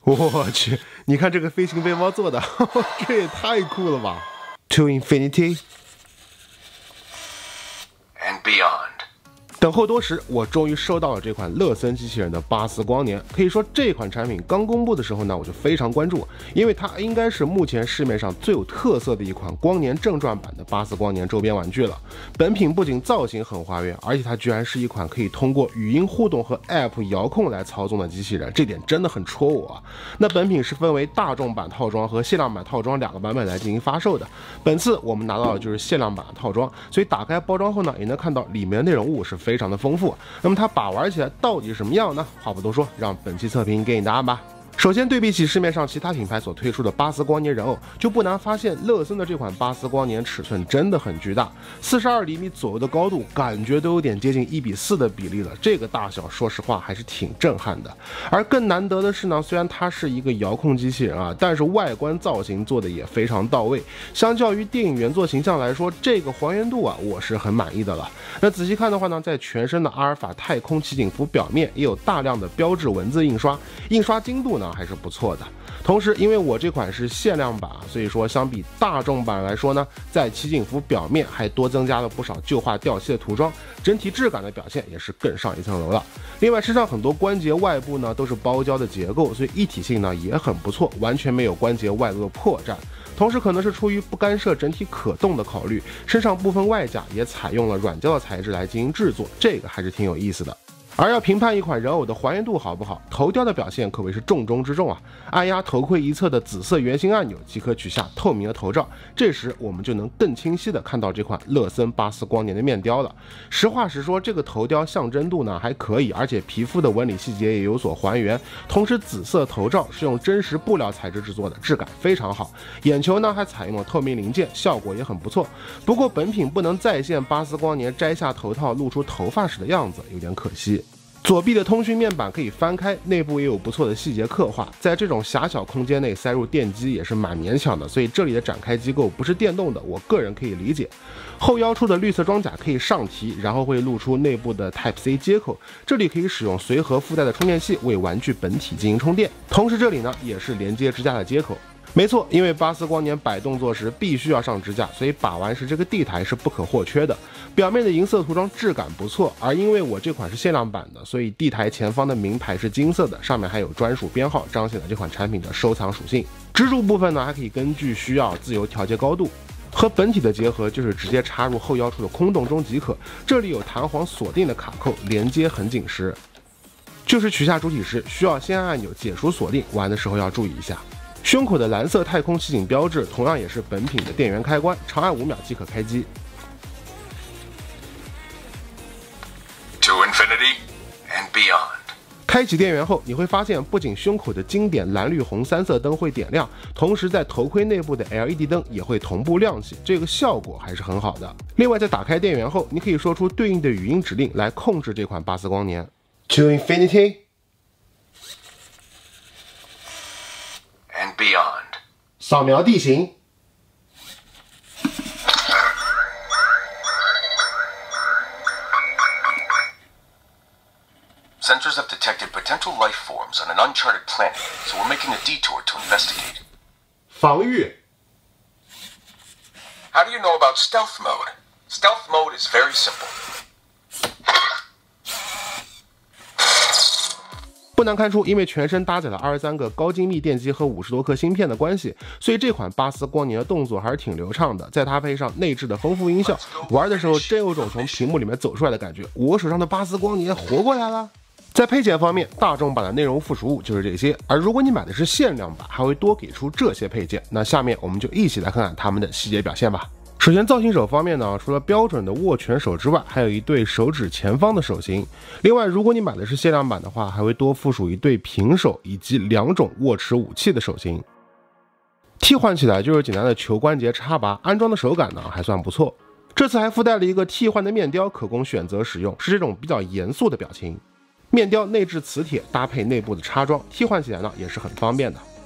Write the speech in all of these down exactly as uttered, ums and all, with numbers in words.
我去，你看这个飞行背包做的，呵呵这也太酷了吧 ！To infinity and beyond。 等候多时，我终于收到了这款乐森机器人的巴斯光年。可以说这款产品刚公布的时候呢，我就非常关注，因为它应该是目前市面上最有特色的一款光年正传版的巴斯光年周边玩具了。本品不仅造型很还原，而且它居然是一款可以通过语音互动和 App 遥控来操纵的机器人，这点真的很戳我啊！那本品是分为大众版套装和限量版套装两个版本来进行发售的。本次我们拿到的就是限量版的套装，所以打开包装后呢，也能看到里面的内容物是非常的丰富。那么它把玩起来到底是什么样呢？话不多说，让本期测评给你答案吧。首先对比起市面上其他品牌所推出的巴斯光年人偶，就不难发现乐森的这款巴斯光年尺寸真的很巨大，四十二厘米左右的高度，感觉都有点接近一比四的比例了。这个大小说实话还是挺震撼的。而更难得的是呢，虽然它是一个遥控机器人啊，但是外观造型做的也非常到位。相较于电影原作形象来说，这个还原度啊，我是很满意的了。那仔细看的话呢，在全身的阿尔法太空奇景服表面也有大量的标志文字印刷，印刷精度呢还是不错的。同时因为我这款是限量版，所以说相比大众版来说呢，在奇景服表面还多增加了不少旧化掉漆的涂装，整体质感的表现也是更上一层楼了。另外身上很多关节外部呢都是包胶的结构，所以一体性呢也很不错，完全没有关节外露的破绽。同时可能是出于不干涉整体可动的考虑，身上部分外甲也采用了软胶的材质来进行制作，这个还是挺有意思的。而要评判一款人偶的还原度好不好，头雕的表现可谓是重中之重啊！按压头盔一侧的紫色圆形按钮即可取下透明的头罩，这时我们就能更清晰的看到这款乐森巴斯光年的面雕了。实话实说，这个头雕象征度呢还可以，而且皮肤的纹理细节也有所还原。同时紫色头罩是用真实布料材质制作的，质感非常好。眼球呢还采用了透明零件，效果也很不错。不过本品不能再现巴斯光年摘下头套露出头发时的样子，有点可惜。左臂的通讯面板可以翻开，内部也有不错的细节刻画，在这种狭小空间内塞入电机也是蛮勉强的，所以这里的展开机构不是电动的，我个人可以理解。后腰处的绿色装甲可以上提，然后会露出内部的 Type C 接口，这里可以使用随和附带的充电器为玩具本体进行充电，同时这里呢也是连接支架的接口。没错，因为巴斯光年摆动作时必须要上支架，所以把玩时这个地台是不可或缺的。表面的银色涂装质感不错，而因为我这款是限量版的，所以地台前方的名牌是金色的，上面还有专属编号，彰显了这款产品的收藏属性。支柱部分呢还可以根据需要自由调节高度。和本体的结合就是直接插入后腰处的空洞中即可，这里有弹簧锁定的卡扣，连接很紧实。就是取下主体时需要先按按钮解除锁定，玩的时候要注意一下。胸口的蓝色太空奇景标志同样也是本品的电源开关，长按五秒即可开机。 To infinity and beyond。 开启电源后，你会发现不仅胸口的经典蓝绿红三色灯会点亮，同时在头盔内部的 L E D 灯也会同步亮起，这个效果还是很好的。另外在打开电源后，你可以说出对应的语音指令来控制这款巴斯光年。To infinity and beyond。 扫描地形。 Sensors have detected potential life forms on an uncharted planet, so we're making a detour to investigate. 防御。 How do you know about stealth mode? Stealth mode is very simple. 不难看出，因为全身搭载了二十三个高精密电机和五十多颗芯片的关系，所以这款巴斯光年的动作还是挺流畅的。再搭配上内置的丰富音效，玩的时候真有种从屏幕里面走出来的感觉。我手上的巴斯光年活过来了。在配件方面，大众版的内容附属物就是这些，而如果你买的是限量版，还会多给出这些配件。那下面我们就一起来看看它们的细节表现吧。首先造型手方面呢，除了标准的握拳手之外，还有一对手指前方的手型。另外，如果你买的是限量版的话，还会多附属一对平手以及两种握持武器的手型。替换起来就是简单的球关节插拔，安装的手感呢还算不错。这次还附带了一个替换的面雕，可供选择使用，是这种比较严肃的表情。面雕内置磁铁，搭配内部的插装，替换起来呢也是很方便的。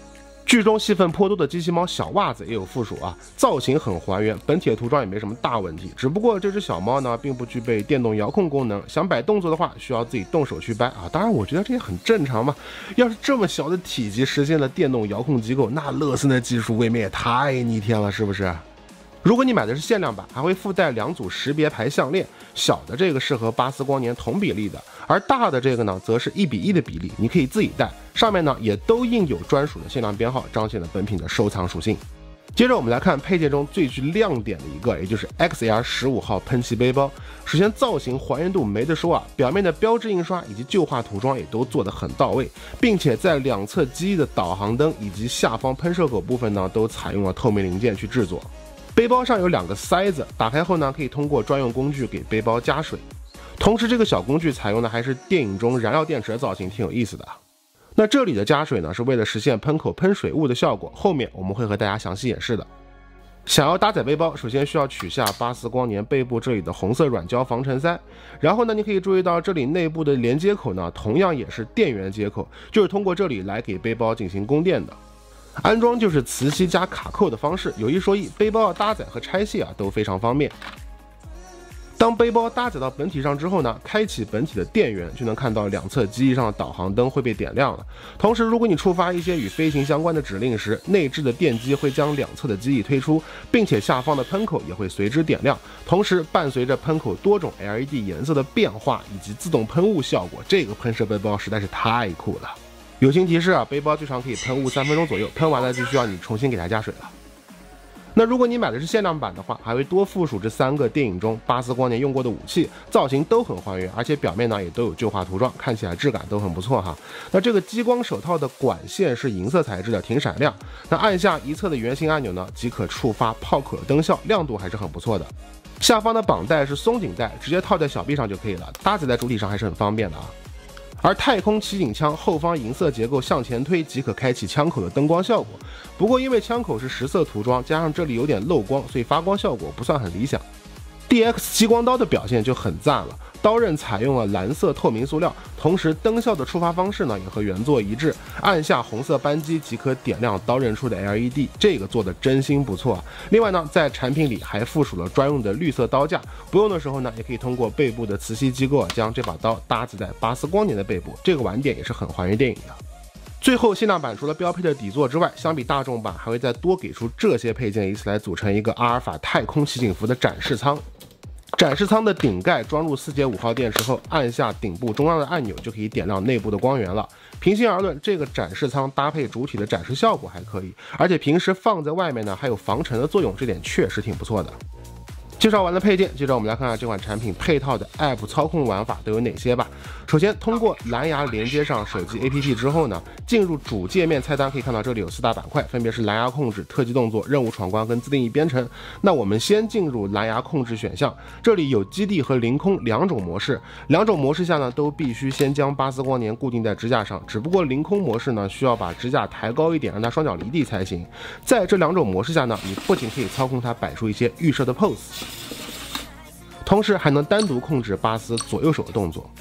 剧中戏份颇多的机器猫小袜子也有附属啊，造型很还原，本体的涂装也没什么大问题。只不过这只小猫呢，并不具备电动遥控功能，想摆动作的话，需要自己动手去掰啊。当然，我觉得这也很正常嘛。要是这么小的体积实现了电动遥控机构，那乐森的技术未免也太逆天了，是不是？如果你买的是限量版，还会附带两组识别牌项链，小的这个是和巴斯光年同比例的，而大的这个呢，则是一比一的比例，你可以自己带。上面呢也都印有专属的限量编号，彰显了本品的收藏属性。接着我们来看配件中最具亮点的一个，也就是 X L 十五号喷气背包。首先造型还原度没得说啊，表面的标志印刷以及旧化涂装也都做得很到位，并且在两侧机翼的导航灯以及下方喷射口部分呢，都采用了透明零件去制作。背包上有两个塞子，打开后呢，可以通过专用工具给背包加水。同时，这个小工具采用的还是电影中燃料电池的造型，挺有意思的。那这里的加水呢，是为了实现喷口喷水雾的效果，后面我们会和大家详细演示的。想要搭载背包，首先需要取下巴斯光年背部这里的红色软胶防尘塞，然后呢，你可以注意到这里内部的连接口呢，同样也是电源接口，就是通过这里来给背包进行供电的。安装就是磁吸加卡扣的方式，有一说一，背包要搭载和拆卸啊都非常方便。当背包搭载到本体上之后呢，开启本体的电源，就能看到两侧机翼上的导航灯会被点亮了。同时，如果你触发一些与飞行相关的指令时，内置的电机会将两侧的机翼推出，并且下方的喷口也会随之点亮。同时，伴随着喷口多种 L E D 颜色的变化以及自动喷雾效果，这个喷射背包实在是太酷了。友情提示啊，背包最长可以喷雾三分钟左右，喷完了就需要你重新给它加水了。那如果你买的是限量版的话，还会多附属这三个电影中巴斯光年用过的武器，造型都很还原，而且表面呢也都有旧化涂装，看起来质感都很不错哈。那这个激光手套的管线是银色材质的，挺闪亮。那按下一侧的圆形按钮呢，即可触发炮口的灯效，亮度还是很不错的。下方的绑带是松紧带，直接套在小臂上就可以了，搭载在主体上还是很方便的啊。而太空奇景枪后方银色结构向前推即可开启枪口的灯光效果，不过因为枪口是实色涂装，加上这里有点漏光，所以发光效果不算很理想。D X 激光刀的表现就很赞了，刀刃采用了蓝色透明塑料，同时灯效的触发方式呢也和原作一致，按下红色扳机即可点亮刀刃处的 L E D， 这个做的真心不错啊。另外呢，在产品里还附属了专用的绿色刀架，不用的时候呢，也可以通过背部的磁吸机构啊，将这把刀搭载在巴斯光年的背部，这个玩点也是很还原电影的。最后，限量版除了标配的底座之外，相比大众版还会再多给出这些配件，以此来组成一个阿尔法太空奇景服的展示舱。展示舱的顶盖装入四节五号电池后，按下顶部中央的按钮就可以点亮内部的光源了。平心而论，这个展示舱搭配主体的展示效果还可以，而且平时放在外面呢，还有防尘的作用，这点确实挺不错的。介绍完了配件，接着我们来看看这款产品配套的 App 操控玩法都有哪些吧。首先，通过蓝牙连接上手机 A P P 之后呢，进入主界面菜单，可以看到这里有四大板块，分别是蓝牙控制、特技动作、任务闯关跟自定义编程。那我们先进入蓝牙控制选项，这里有基地和凌空两种模式，两种模式下呢，都必须先将巴斯光年固定在支架上，只不过凌空模式呢，需要把支架抬高一点，让它双脚离地才行。在这两种模式下呢，你不仅可以操控它摆出一些预设的 pose，同时还能单独控制巴斯左右手的动作。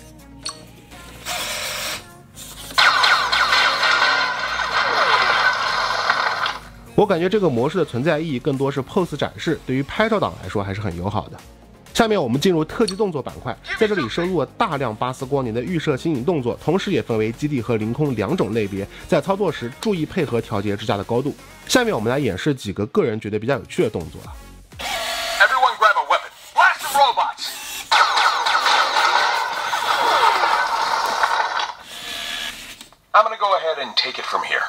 我感觉这个模式的存在意义更多是 pose 展示，对于拍照党来说还是很友好的。下面我们进入特技动作板块，在这里收录了大量巴斯光年的预设新颖动作，同时也分为基地和凌空两种类别，在操作时注意配合调节支架的高度。下面我们来演示几个个人觉得比较有趣的动作啊。 Everyone grab a weapon. Blast the robots! I'm gonna go ahead and take it from here.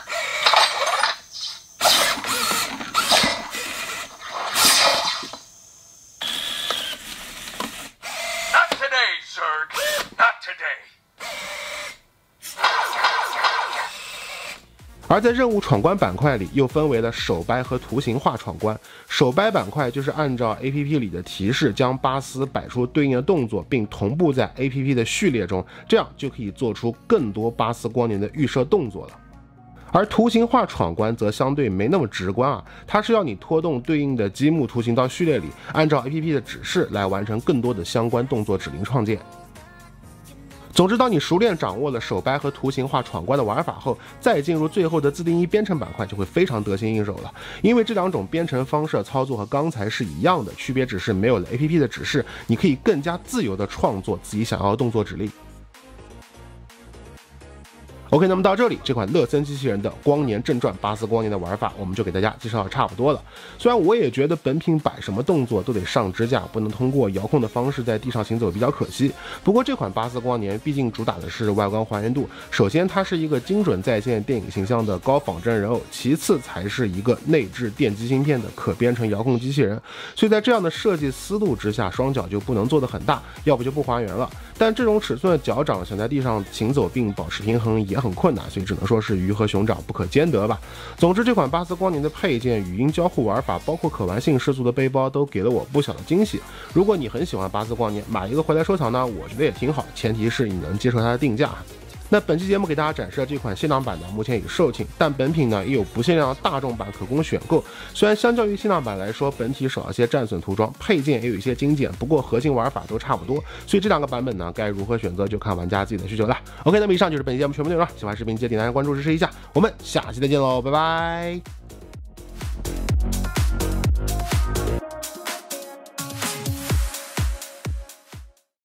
Not today, Zerg. Not today. 而在任务闯关板块里，又分为了手掰和图形化闯关。手掰板块就是按照 A P P 里的提示，将巴斯摆出对应的动作，并同步在 A P P 的序列中，这样就可以做出更多巴斯光年的预设动作了。而图形化闯关则相对没那么直观啊，它是要你拖动对应的积木图形到序列里，按照 A P P 的指示来完成更多的相关动作指令创建。 总之，当你熟练掌握了手掰和图形化闯关的玩法后，再进入最后的自定义编程板块就会非常得心应手了。因为这两种编程方式操作和刚才是一样的，区别只是没有了 A P P 的指示，你可以更加自由地创作自己想要的动作指令。OK， 那么到这里，这款乐森机器人的光年正传巴斯光年的玩法，我们就给大家介绍的差不多了。虽然我也觉得本品摆什么动作都得上支架，不能通过遥控的方式在地上行走比较可惜。不过这款巴斯光年毕竟主打的是外观还原度，首先它是一个精准再现电影形象的高仿真人偶，其次才是一个内置电机芯片的可编程遥控机器人。所以在这样的设计思路之下，双脚就不能做得很大，要不就不还原了。但这种尺寸的脚掌想在地上行走并保持平衡也很困难，所以只能说是鱼和熊掌不可兼得吧。总之，这款巴斯光年的配件、语音交互玩法，包括可玩性十足的背包，都给了我不小的惊喜。如果你很喜欢巴斯光年，买一个回来收藏呢，我觉得也挺好，前提是你能接受它的定价。那本期节目给大家展示的这款限量版呢，目前已售罄，但本品呢也有不限量的大众版可供选购。虽然相较于限量版来说，本体少了些战损涂装，配件也有一些精简，不过核心玩法都差不多，所以这两个版本呢，该如何选择就看玩家自己的需求了。OK， 那么以上就是本期节目全部内容了，喜欢视频记得点赞关注支持一下，我们下期再见喽，拜拜。